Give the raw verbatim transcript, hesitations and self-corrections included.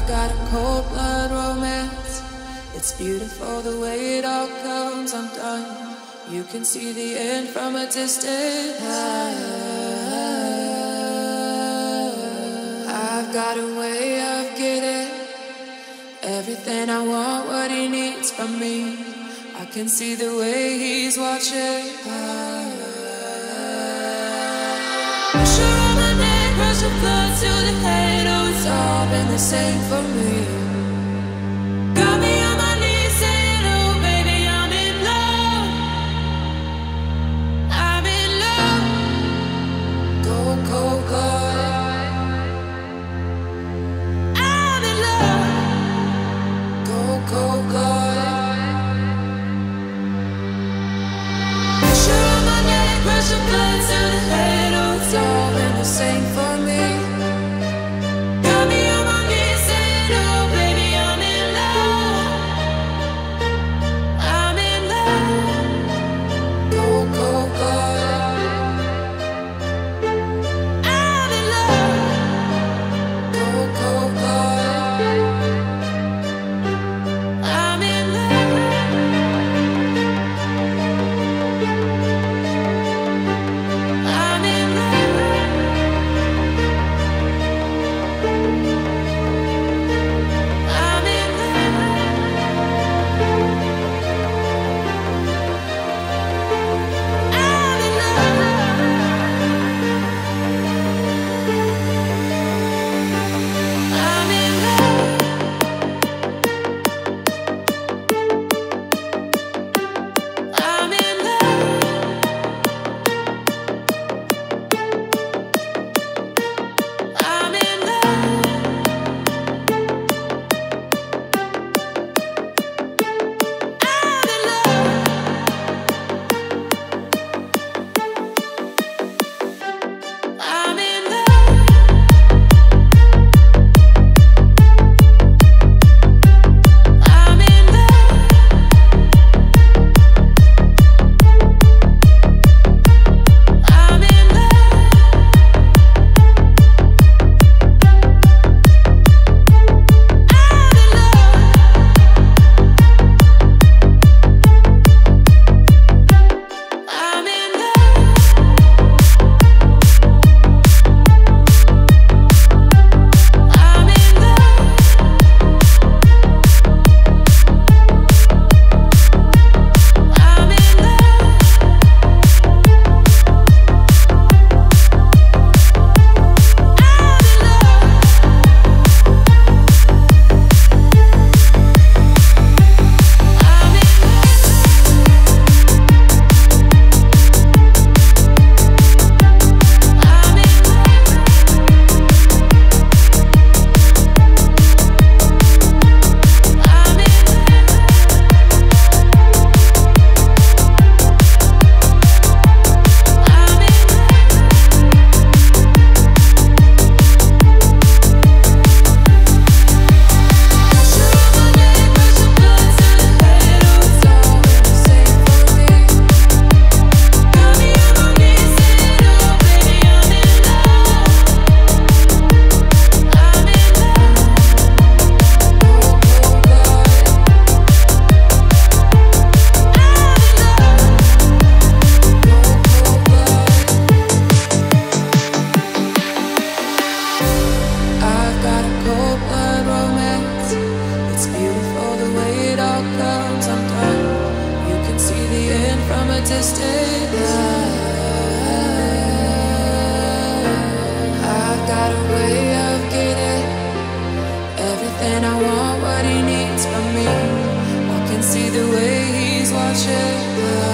got a cold blood romance. It's beautiful the way it all comes undone. You can see the end from a distance. I've got a way of getting everything I want, what he needs from me. I can see the way he's watching. Pressure on my neck, rush of blood to the head. Oh, it's all been the same for me. Got me on my knees saying, oh baby, I'm in love. I'm in love. Cold, cold blood. I'm in love. Cold, cold blood. Pressure on my neck, rush of blood to the head. Oh, it's all been the same for me. Got me on my knees saying, oh baby, I'm in love. I'm in love. Cold, cold blood. I'm in love. Cold, cold blood. I'm in love. I'm in love. I'm in love. I'm in love. I'm in love. I'm in love. I'm in love. I'm in love. I'm in love. I'm in love. I'm in love. I'm in love. I'm in love. I'm in love. I'm in I've got a cold blood romance. It's beautiful the way it all comes undone. You can see the end from a distance. I've got a way of getting everything I want, what he needs from me. I can see the way he's watching.